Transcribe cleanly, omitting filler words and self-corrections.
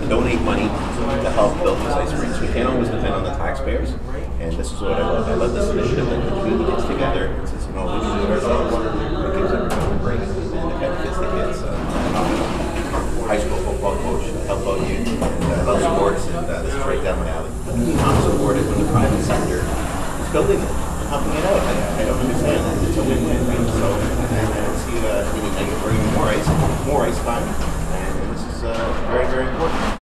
donate money to help build these ice rinks. We can't always depend on the taxpayers, and this is what I love. I love this initiative that the community gets together and says, we can do it ourselves. It gives everyone a break, and it benefits the kids. High school football coach, help out youth, and I love sports, and this is right down my alley. I'm supported when the private sector is building it.